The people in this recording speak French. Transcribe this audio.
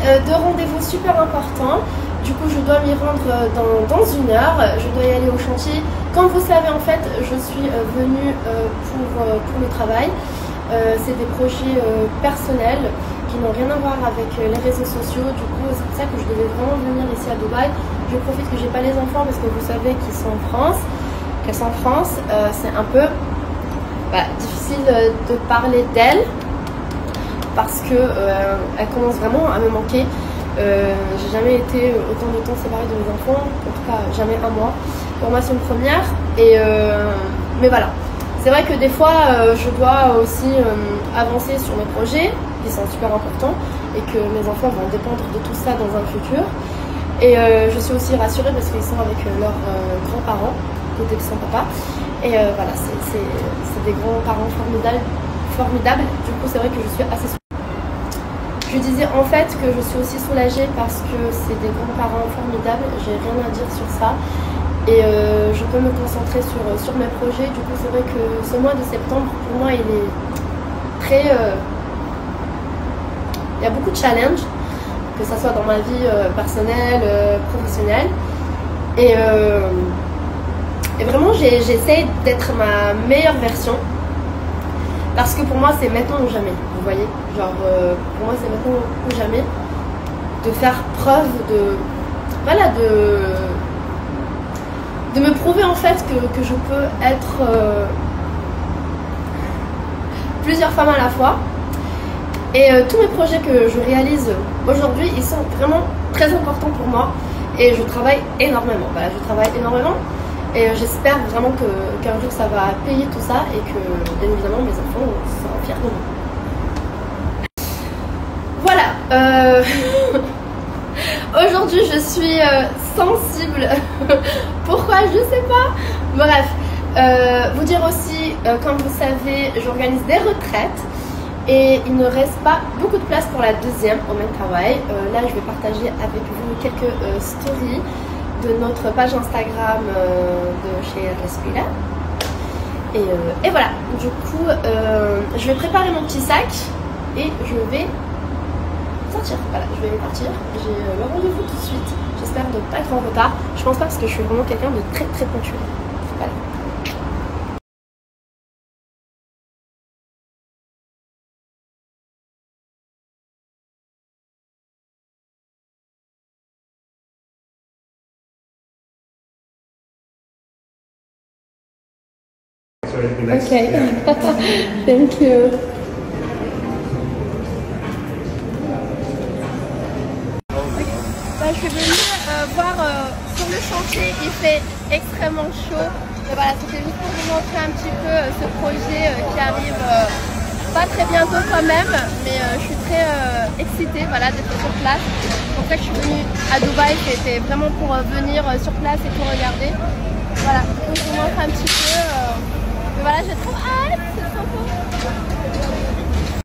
deux rendez-vous super importants. Du coup, je dois m'y rendre dans 1 heure. Je dois y aller au chantier. Comme vous savez, en fait, je suis venue pour le travail. C'est des projets personnels qui n'ont rien à voir avec les réseaux sociaux. Du coup, c'est pour ça que je devais vraiment venir ici à Dubaï. Je profite que j'ai pas les enfants parce que vous savez qu'ils sont en France. C'est un peu difficile de parler d'elles parce que elles commencent vraiment à me manquer. J'ai jamais été autant de temps séparée de mes enfants, en tout cas jamais un mois. Pour moi c'est une première. Mais voilà, c'est vrai que des fois je dois aussi avancer sur mes projets qui sont super importants et que mes enfants vont dépendre de tout ça dans un futur. Et je suis aussi rassurée parce qu'ils sont avec leurs grands-parents, côté de son papa. Et voilà, c'est des grands-parents formidables. Du coup c'est vrai que je suis assez soulagée. Je disais en fait que je suis aussi soulagée parce que c'est des grands-parents formidables, j'ai rien à dire sur ça et je peux me concentrer sur mes projets. Du coup c'est vrai que ce mois de septembre pour moi il est très... il y a beaucoup de challenges, que ce soit dans ma vie personnelle, professionnelle et vraiment j'essaie d'être ma meilleure version. Parce que pour moi c'est maintenant ou jamais, vous voyez, genre pour moi c'est maintenant ou jamais de faire preuve de me prouver en fait que je peux être plusieurs femmes à la fois. Et tous mes projets que je réalise aujourd'hui, ils sont vraiment très importants pour moi et je travaille énormément, voilà, je travaille énormément. Et j'espère vraiment qu'un jour ça va payer tout ça et que bien évidemment mes enfants seront fiers de moi. Voilà, aujourd'hui je suis sensible. Pourquoi? Je sais pas. Bref, vous dire aussi, comme vous savez, j'organise des retraites. Et il ne reste pas beaucoup de place pour la deuxième au même travail. Là je vais partager avec vous quelques stories de notre page Instagram de chez Respira. Et voilà, du coup je vais préparer mon petit sac et je vais sortir. Voilà, je vais partir. J'ai le rendez-vous tout de suite. J'espère ne pas être en retard. Je pense pas parce que je suis vraiment quelqu'un de très très ponctuel. Voilà. Okay, thank you. Là, je suis venue voir sur le chantier, il fait extrêmement chaud. Et voilà, c'était juste pour vous montrer un petit peu ce projet qui arrive pas très bientôt quand même, mais je suis très excitée voilà, d'être sur place. C'est pour ça que je suis venue à Dubaï, c'était vraiment pour venir sur place et pour regarder. Voilà, je vous montre un petit peu. Mais voilà, j'ai trop hâte, c'est trop beau.